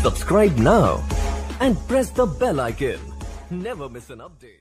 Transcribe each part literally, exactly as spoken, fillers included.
Subscribe now and press the bell icon. Never miss an update.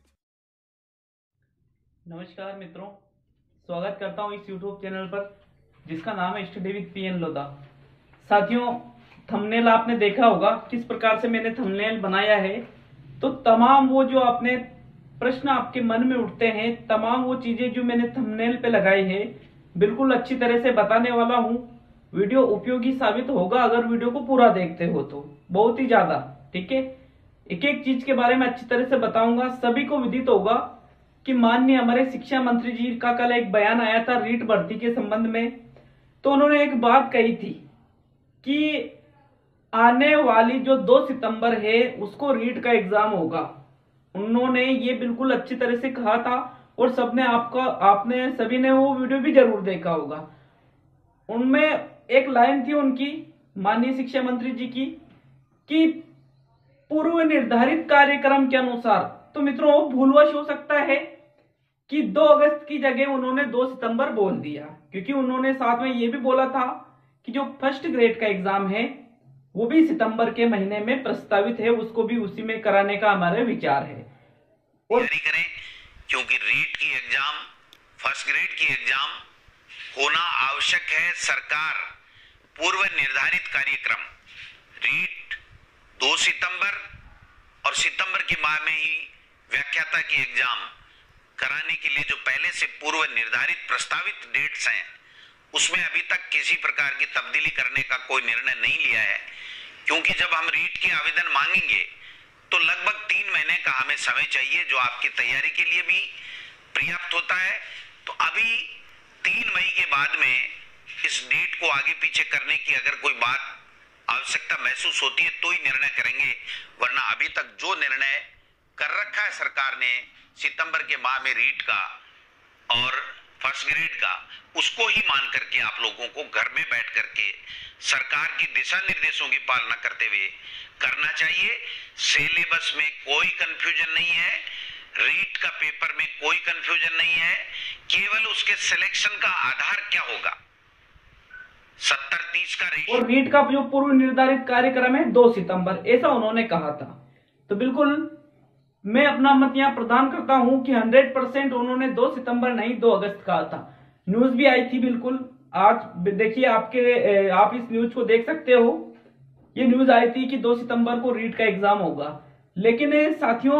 नमस्कार मित्रों, स्वागत करता हूं इस YouTube चैनल पर जिसका नाम है स्टडी विद पीएन लोधा। साथियों, थंबनेल आपने देखा होगा किस प्रकार से मैंने थंबनेल बनाया है। तो तमाम वो जो आपने प्रश्न आपके मन में उठते हैं, तमाम वो चीजें जो मैंने थंबनेल पे लगाई है, बिल्कुल अच्छी तरह से बताने वाला हूं। वीडियो उपयोगी साबित होगा अगर वीडियो को पूरा देखते हो तो, बहुत ही ज्यादा। ठीक है, एक एक चीज के बारे में अच्छी तरह से बताऊंगा। सभी को विदित होगा कि माननीय हमारे शिक्षा मंत्री जी का कल एक बयान आया था रीट भर्ती के संबंध में। तो उन्होंने एक बात कही थी कि आने वाली जो दो सितंबर है उसको रीट का एग्जाम होगा। उन्होंने ये बिल्कुल अच्छी तरह से कहा था और सबने आपका आपने सभी ने वो वीडियो भी जरूर देखा होगा। उनमें एक लाइन थी उनकी, माननीय शिक्षा मंत्री जी की, कि पूर्व निर्धारित कार्यक्रम के अनुसार। तो मित्रों, भूलवश हो सकता है कि दो अगस्त की जगह उन्होंने दो सितंबर बोल दिया, क्योंकि उन्होंने साथ में ये भी बोला था कि जो फर्स्ट ग्रेड का एग्जाम है वो भी सितंबर के महीने में प्रस्तावित है, उसको भी उसी में कराने का हमारा विचार है। और करें क्योंकि रीट की एग्जाम, फर्स्ट ग्रेड की एग्जाम होना आवश्यक है। सरकार पूर्व निर्धारित कार्यक्रम रीट दो सितंबर और सितंबर के माह में ही व्याख्याता की एग्जाम कराने के लिए जो पहले से पूर्व निर्धारित प्रस्तावित डेट्स हैं, उसमें अभी तक किसी प्रकार की तब्दीली करने का कोई निर्णय नहीं लिया है। क्योंकि जब हम रीट के आवेदन मांगेंगे तो लगभग तीन महीने का हमें समय चाहिए, जो आपकी तैयारी के लिए भी पर्याप्त होता है। तो अभी तीन मई के बाद में इस डेट को आगे पीछे करने की अगर कोई बात आवश्यकता महसूस होती है तो ही निर्णय करेंगे, वरना अभी तक जो निर्णय कर रखा है सरकार ने सितंबर के माह में रीट का और फर्स्ट ग्रेड का, उसको ही मान करके आप लोगों को घर में बैठ करके सरकार की दिशा निर्देशों की पालना करते हुए करना चाहिए। सिलेबस में कोई कंफ्यूजन नहीं है, रीट का पेपर में कोई कंफ्यूजन नहीं है, केवल उसके सिलेक्शन का आधार क्या होगा, सत्तर तीस का रेशियो। और रीट का जो पूर्व निर्धारित कार्यक्रम है दो सितंबर, ऐसा उन्होंने कहा था। तो बिल्कुल मैं अपना मत यहाँ प्रदान करता हूं कि हंड्रेड परसेंट उन्होंने दो सितंबर नहीं दो अगस्त कहा था। न्यूज भी आई थी बिल्कुल, आज देखिए आपके आप इस न्यूज को देख सकते हो। ये न्यूज आई थी कि दो सितंबर को रीट का एग्जाम होगा। लेकिन साथियों,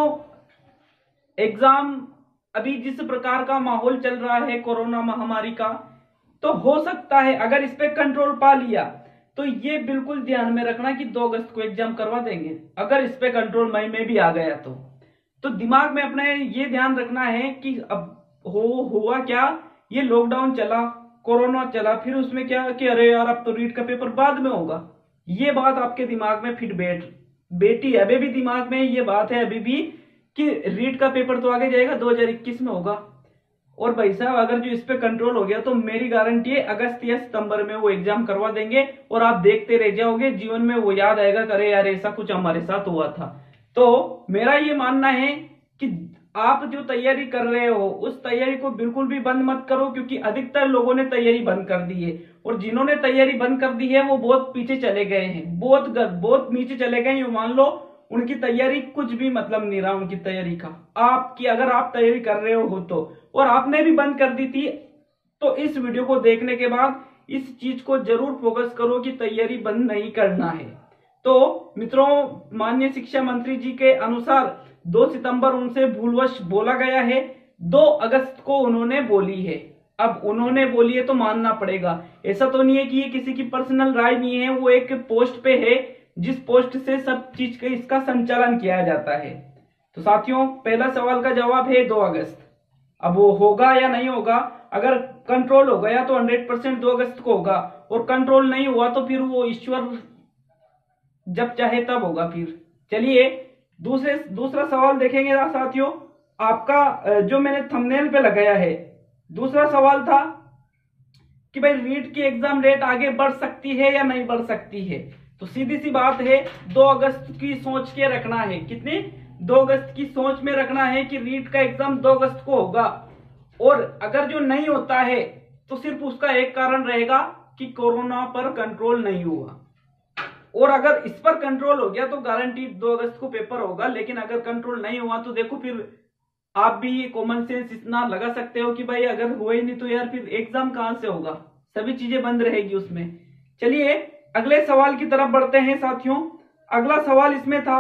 एग्जाम अभी जिस प्रकार का माहौल चल रहा है कोरोना महामारी का, तो हो सकता है अगर इस पे कंट्रोल पा लिया तो ये बिल्कुल ध्यान में रखना कि दो अगस्त को एग्जाम करवा देंगे। अगर इस पे कंट्रोल मई में भी आ गया तो तो दिमाग में अपने ये ध्यान रखना है कि अब हो हुआ क्या, ये लॉकडाउन चला, कोरोना चला, फिर उसमें क्या कि अरे यार अब तो रीट का पेपर बाद में होगा। ये बात आपके दिमाग में फिर बैठ बेटी अभी भी दिमाग में ये बात है अभी भी कि रीट का पेपर तो आगे जाएगा, दो हज़ार इक्कीस में होगा। और भाई साहब, अगर जो इस पे कंट्रोल हो गया तो मेरी गारंटी है अगस्त या सितंबर में वो एग्जाम करवा देंगे और आप देखते रह जाओगे। जीवन में वो याद आएगा, करे यार ऐसा कुछ हमारे साथ हुआ था। तो मेरा ये मानना है कि आप जो तैयारी कर रहे हो उस तैयारी को बिल्कुल भी बंद मत करो, क्योंकि अधिकतर लोगों ने तैयारी बंद कर दी है और जिन्होंने तैयारी बंद कर दी है वो बहुत पीछे चले गए हैं, बहुत बहुत नीचे चले गए। ये मान लो उनकी तैयारी कुछ भी मतलब नहीं रहा उनकी तैयारी का। आपकी अगर आप तैयारी कर रहे हो तो, और आपने भी बंद कर दी थी, तो इस वीडियो को देखने के बाद इस चीज को जरूर फोकस करो कि तैयारी बंद नहीं करना है। तो मित्रों, माननीय शिक्षा मंत्री जी के अनुसार दो सितंबर उनसे भूलवश बोला गया है, दो अगस्त को उन्होंने बोली है। अब उन्होंने बोली है तो मानना पड़ेगा। ऐसा तो नहीं है कि ये किसी की पर्सनल राय नहीं है, वो एक पोस्ट पे है जिस पोस्ट से सब चीज का इसका संचालन किया जाता है। तो साथियों, पहला सवाल का जवाब है दो अगस्त। अब वो होगा या नहीं होगा, अगर कंट्रोल हो गया तो हंड्रेड परसेंट दो अगस्त को होगा, और कंट्रोल नहीं हुआ तो फिर वो ईश्वर जब चाहे तब होगा। फिर चलिए दूसरे दूसरा सवाल देखेंगे साथियों। आपका जो मैंने थंबनेल पे लगाया है, दूसरा सवाल था कि भाई रीट की एग्जाम डेट आगे बढ़ सकती है या नहीं बढ़ सकती है। तो सीधी सी बात है, दो अगस्त की सोच के रखना है। कितनी? दो अगस्त की सोच में रखना है कि रीट का एग्जाम दो अगस्त को होगा। और अगर जो नहीं होता है तो सिर्फ उसका एक कारण रहेगा कि कोरोना पर कंट्रोल नहीं हुआ। और अगर इस पर कंट्रोल हो गया तो गारंटी दो अगस्त को पेपर होगा, लेकिन अगर कंट्रोल नहीं हुआ तो देखो फिर आप भी कॉमन सेंस इतना लगा सकते हो कि भाई अगर हुआ ही नहीं तो यार फिर एग्जाम कहां से होगा, सभी चीजें बंद रहेगी उसमें। चलिए अगले सवाल की तरफ बढ़ते हैं साथियों। अगला सवाल इसमें था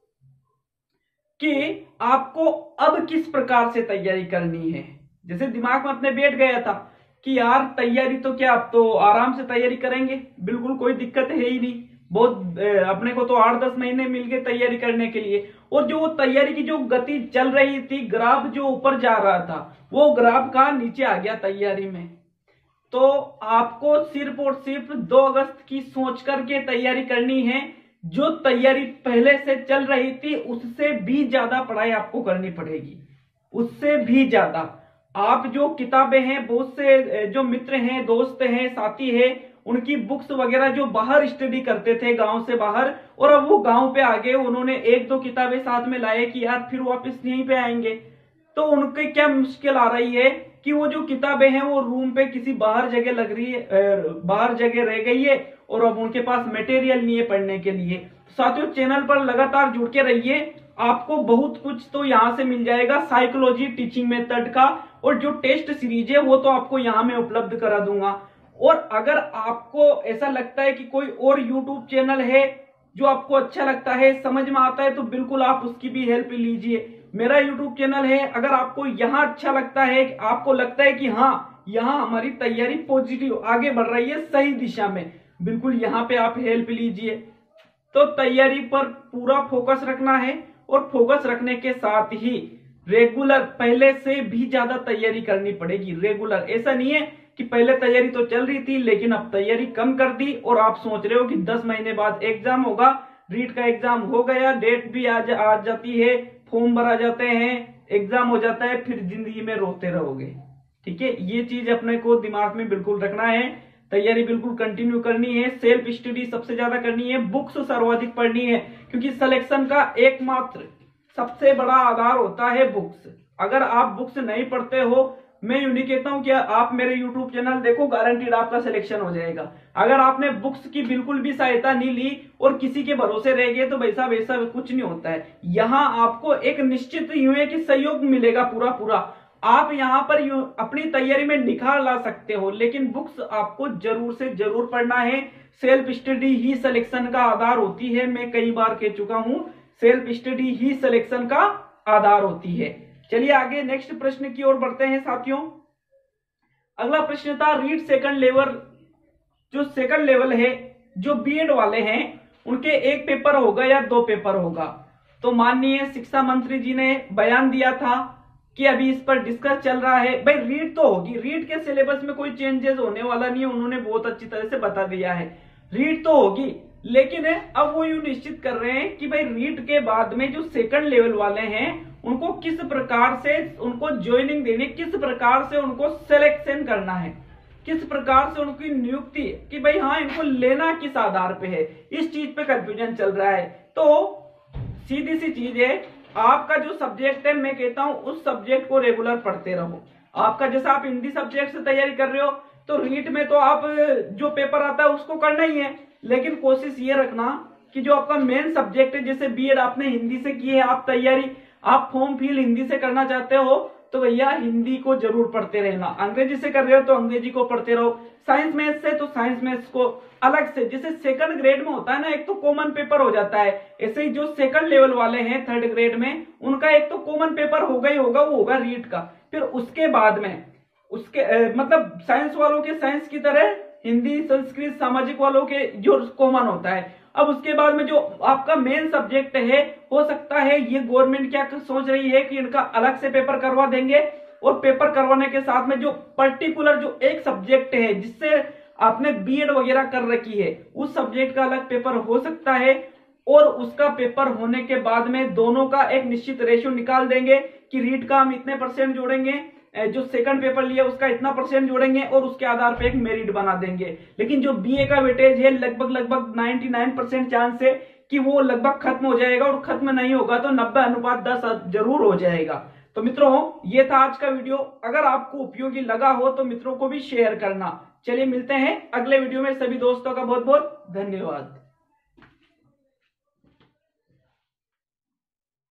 कि आपको अब किस प्रकार से तैयारी करनी है। जैसे दिमाग में अपने बैठ गया था कि यार तैयारी तो क्या, अब तो आराम से तैयारी करेंगे, बिल्कुल कोई दिक्कत है ही नहीं, बहुत अपने को तो आठ दस महीने मिल गए तैयारी करने के लिए। और जो तैयारी की जो गति चल रही थी, ग्राफ जो ऊपर जा रहा था, वो ग्राफ का नीचे आ गया तैयारी में। तो आपको सिर्फ और सिर्फ दो अगस्त की सोच करके तैयारी करनी है। जो तैयारी पहले से चल रही थी उससे भी ज्यादा पढ़ाई आपको करनी पड़ेगी, उससे भी ज्यादा। आप जो किताबें हैं, बहुत से जो मित्र हैं, दोस्त हैं, साथी हैं, उनकी बुक्स वगैरह जो बाहर स्टडी करते थे गांव से बाहर, और अब वो गांव पे आ गए, उन्होंने एक दो किताबें साथ में लाए कि यार फिर वापस यहीं पे आएंगे। तो उनके क्या मुश्किल आ रही है कि वो जो किताबें हैं वो रूम पे किसी बाहर जगह लग रही है, बाहर जगह रह गई है, और अब उनके पास मटेरियल नहीं है पढ़ने के लिए। साथियों चैनल पर लगातार जुड़ के रहिए, आपको बहुत कुछ तो यहाँ से मिल जाएगा साइकोलॉजी टीचिंग मेथड का, और जो टेस्ट सीरीज है वो तो आपको यहाँ में उपलब्ध करा दूंगा। और अगर आपको ऐसा लगता है कि कोई और यूट्यूब चैनल है जो आपको अच्छा लगता है, समझ में आता है, तो बिल्कुल आप उसकी भी हेल्प लीजिए। मेरा यूट्यूब चैनल है, अगर आपको यहाँ अच्छा लगता है, आपको लगता है कि हाँ यहाँ हमारी तैयारी पॉजिटिव आगे बढ़ रही है सही दिशा में, बिल्कुल यहाँ पे आप हेल्प लीजिए। तो तैयारी पर पूरा फोकस रखना है, और फोकस रखने के साथ ही रेगुलर पहले से भी ज्यादा तैयारी करनी पड़ेगी। रेगुलर, ऐसा नहीं है कि पहले तैयारी तो चल रही थी लेकिन अब तैयारी कम कर दी और आप सोच रहे हो कि दस महीने बाद एग्जाम होगा। रीट का एग्जाम हो गया, डेट भी आ, जा, आ जाती है, फॉर्म भरा जाते हैं, एग्जाम हो जाता है, फिर जिंदगी में रोते रहोगे। ठीक है, ये चीज अपने को दिमाग में बिल्कुल रखना है। तैयारी बिल्कुल कंटिन्यू करनी है, सेल्फ स्टडी सबसे ज्यादा करनी है, बुक्स सर्वाधिक पढ़नी है, क्योंकि सिलेक्शन का एकमात्र सबसे बड़ा आधार होता है बुक्स। अगर आप बुक्स नहीं पढ़ते हो, मैं यूं नहीं कहता हूं कि आप मेरे यूट्यूब चैनल देखो, गारंटीड आपका सिलेक्शन हो जाएगा। अगर आपने बुक्स की बिल्कुल भी सहायता नहीं ली और किसी के भरोसे रह गए तो वैसा वैसा कुछ नहीं होता है। यहाँ आपको एक निश्चित यूं है कि सहयोग मिलेगा पूरा पूरा, आप यहाँ पर यूं अपनी तैयारी में निखार ला सकते हो, लेकिन बुक्स आपको जरूर से जरूर पढ़ना है। सेल्फ स्टडी ही सिलेक्शन का आधार होती है, मैं कई बार कह चुका हूं, सेल्फ स्टडी ही सिलेक्शन का आधार होती है। चलिए आगे नेक्स्ट प्रश्न की ओर बढ़ते हैं साथियों। अगला प्रश्न था रीट सेकंड लेवल। जो सेकंड लेवल है, जो बीएड वाले हैं, उनके एक पेपर होगा या दो पेपर होगा। तो माननीय शिक्षा मंत्री जी ने बयान दिया था कि अभी इस पर डिस्कस चल रहा है। भाई रीट तो होगी, रीट के सिलेबस में कोई चेंजेस होने वाला नहीं है, उन्होंने बहुत अच्छी तरह से बता दिया है, रीट तो होगी। लेकिन अब वो यूं निश्चित कर रहे हैं कि भाई रीट के बाद में जो सेकंड लेवल वाले हैं उनको किस प्रकार से उनको ज्वाइनिंग देनी, किस प्रकार से उनको सिलेक्शन करना है, किस प्रकार से उनकी नियुक्ति कि भाई हाँ इनको लेना किस आधार पे है, इस चीज पे कंफ्यूजन चल रहा है। तो सीधी सी चीज है, आपका जो सब्जेक्ट है, मैं कहता हूं उस सब्जेक्ट को रेगुलर पढ़ते रहो। आपका जैसा आप हिंदी सब्जेक्ट से तैयारी कर रहे हो तो रीट में तो आप जो पेपर आता है उसको करना ही है, लेकिन कोशिश ये रखना कि जो आपका मेन सब्जेक्ट है, जैसे बीएड आपने हिंदी से की है, आप तैयारी आप फॉर्म फिल हिंदी से करना चाहते हो तो भैया हिंदी को जरूर पढ़ते रहना। अंग्रेजी से कर रहे हो तो अंग्रेजी को पढ़ते रहो। साइंस मैथ्स से तो साइंस मैथ्स को अलग से, जैसे सेकंड ग्रेड में होता है ना, एक तो कॉमन पेपर हो जाता है, ऐसे ही जो सेकंड लेवल वाले हैं थर्ड ग्रेड में, उनका एक तो कॉमन पेपर होगा ही होगा, वो होगा रीट का। फिर उसके बाद में उसके ए, मतलब साइंस वालों के साइंस की तरह हिंदी, संस्कृत, सामाजिक वालों के जो कॉमन होता है। अब उसके बाद में जो आपका मेन सब्जेक्ट है, हो सकता है ये गवर्नमेंट क्या सोच रही है कि इनका अलग से पेपर करवा देंगे, और पेपर करवाने के साथ में जो पर्टिकुलर जो एक सब्जेक्ट है जिससे आपने बीएड वगैरह कर रखी है, उस सब्जेक्ट का अलग पेपर हो सकता है, और उसका पेपर होने के बाद में दोनों का एक निश्चित रेशियो निकाल देंगे कि रीट का हम इतने परसेंट जोड़ेंगे, जो सेकंड पेपर लिया उसका इतना परसेंट जोड़ेंगे, और उसके आधार पे एक मेरिट बना देंगे। लेकिन जो बीए का वेटेज है, लगभग लगभग निन्यानवे परसेंट चांस है कि वो लगभग खत्म हो जाएगा, और खत्म नहीं होगा तो नब्बे अनुपात दस जरूर हो जाएगा। तो मित्रों ये था आज का वीडियो, अगर आपको उपयोगी लगा हो तो मित्रों को भी शेयर करना। चलिए मिलते हैं अगले वीडियो में, सभी दोस्तों का बहुत बहुत धन्यवाद।